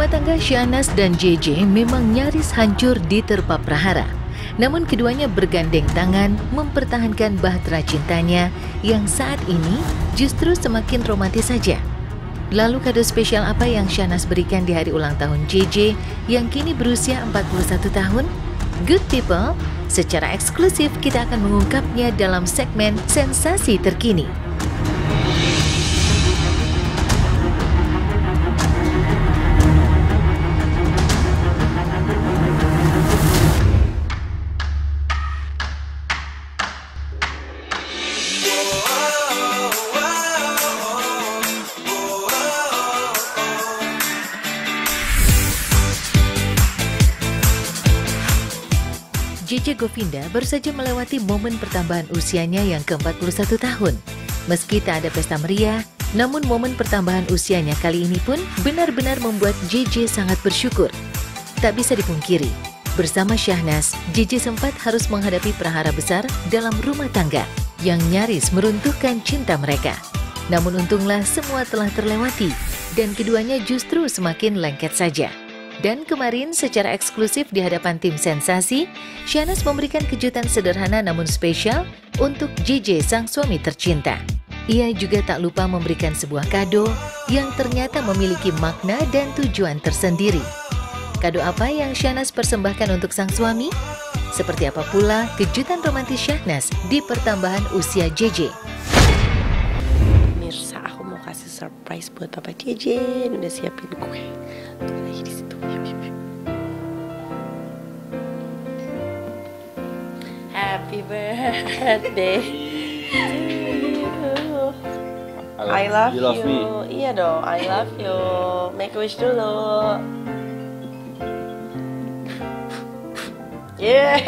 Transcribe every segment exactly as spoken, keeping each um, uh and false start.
Rumah tangga Syahnas dan J J memang nyaris hancur diterpa prahara. Namun keduanya bergandeng tangan mempertahankan bahtera cintanya yang saat ini justru semakin romantis saja. Lalu kado spesial apa yang Syahnas berikan di hari ulang tahun J J yang kini berusia empat puluh satu tahun? Good people, secara eksklusif kita akan mengungkapnya dalam segmen Sensasi Terkini. J J Govinda baru saja melewati momen pertambahan usianya yang ke empat puluh satu tahun. Meski tak ada pesta meriah, namun momen pertambahan usianya kali ini pun benar-benar membuat J J sangat bersyukur. Tak bisa dipungkiri, bersama Syahnas, J J sempat harus menghadapi prahara besar dalam rumah tangga yang nyaris meruntuhkan cinta mereka. Namun untunglah semua telah terlewati dan keduanya justru semakin lengket saja. Dan kemarin secara eksklusif di hadapan tim Sensasi, Syahnas memberikan kejutan sederhana namun spesial untuk J J sang suami tercinta. Ia juga tak lupa memberikan sebuah kado yang ternyata memiliki makna dan tujuan tersendiri. Kado apa yang Syahnas persembahkan untuk sang suami? Seperti apa pula kejutan romantis Syahnas di pertambahan usia J J? Mirsa, aku mau kasih surprise buat Papa J J, udah siapin kue. Tuh lagi di situ. Happy birthday to you. I love you. Love you. Iya dong, I love you. Make a wish dulu. Yeah.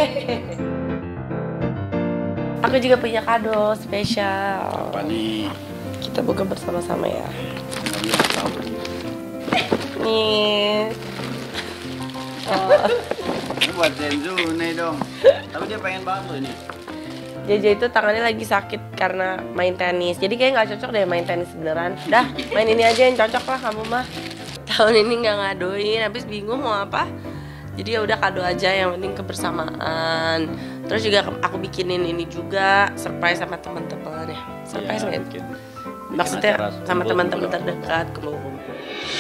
Aku juga punya kado spesial. Apa nih? Kita buka bersama-sama ya. Nih. Oh. Ini buat Zenzu nih dong. Tapi dia pengen banget loh ini. J J itu tangannya lagi sakit karena main tenis. Jadi kayak nggak cocok deh main tenis beneran. Dah, main ini aja yang cocok lah kamu mah. Tahun ini nggak ngadoin, habis bingung mau apa. Jadi ya udah kado aja, yang penting kebersamaan. Terus juga aku bikinin ini juga surprise sama teman-teman ya. Surprise ya, bikin, bikin maksudnya sama teman-teman terdekat, kumpul-kumpul.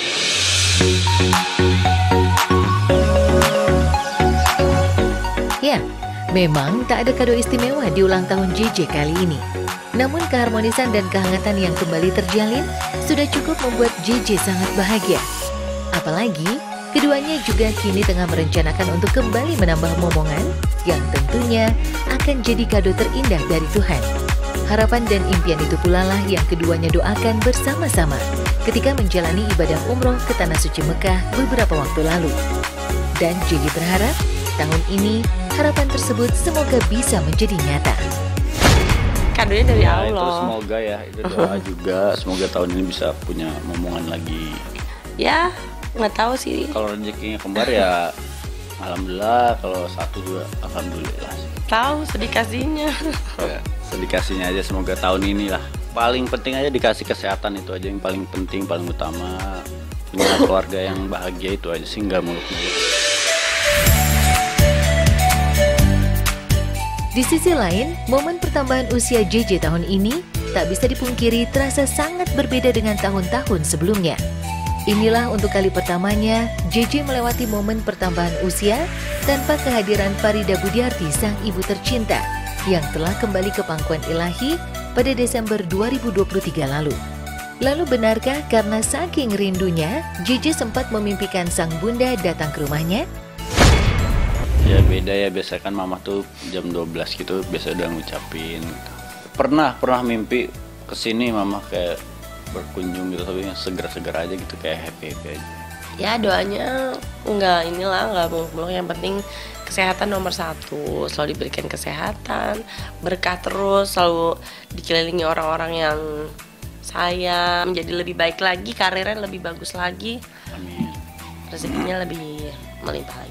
Ya, memang tak ada kado istimewa di ulang tahun J J kali ini. Namun keharmonisan dan kehangatan yang kembali terjalin sudah cukup membuat J J sangat bahagia. Apalagi, keduanya juga kini tengah merencanakan untuk kembali menambah momongan yang tentunya akan jadi kado terindah dari Tuhan. Harapan dan impian itu pula lah yang keduanya doakan bersama-sama ketika menjalani ibadah umroh ke Tanah Suci Mekah beberapa waktu lalu. Dan J J berharap tahun ini harapan tersebut semoga bisa menjadi nyata. Kadonya dari ya, Allah. Itu semoga ya, itu doa juga. Semoga tahun ini bisa punya momongan lagi. Ya, nggak tahu sih. Kalau rezekinya kembar ya, alhamdulillah. Kalau satu juga, alhamdulillah. Tahu sedikasinya. Ya, sedikasinya aja. Semoga tahun ini lah. Paling penting aja dikasih kesehatan, itu aja yang paling penting, paling utama. Punya keluarga yang bahagia, itu aja sih, nggak muluk-muluk. Di sisi lain, momen pertambahan usia J J tahun ini tak bisa dipungkiri terasa sangat berbeda dengan tahun-tahun sebelumnya. Inilah untuk kali pertamanya J J melewati momen pertambahan usia tanpa kehadiran Farida Budiarti sang ibu tercinta yang telah kembali ke pangkuan ilahi pada Desember dua ribu dua puluh tiga lalu. Lalu benarkah karena saking rindunya, J J sempat memimpikan sang bunda datang ke rumahnya? Ya beda ya, biasa kan mama tuh jam dua belas gitu biasa udah ngucapin. Pernah, pernah mimpi kesini mama kayak berkunjung gitu, tapi seger-seger aja gitu, kayak happy-happy aja. Ya doanya enggak inilah, enggak muluk-muluk, yang penting kesehatan nomor satu. Selalu diberikan kesehatan, berkah terus, selalu dikelilingi orang-orang yang sayang, menjadi lebih baik lagi, karirnya lebih bagus lagi. Amin. Rezekinya lebih melimpah lagi.